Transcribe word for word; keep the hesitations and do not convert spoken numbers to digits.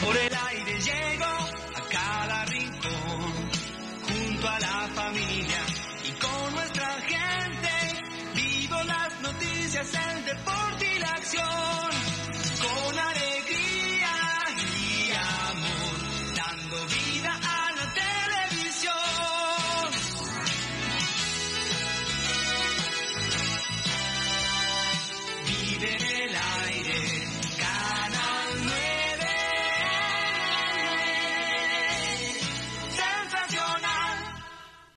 Por el aire llego a cada rincón, junto a la familia y con nuestra gente. Vivo las noticias, el deporte y la acción.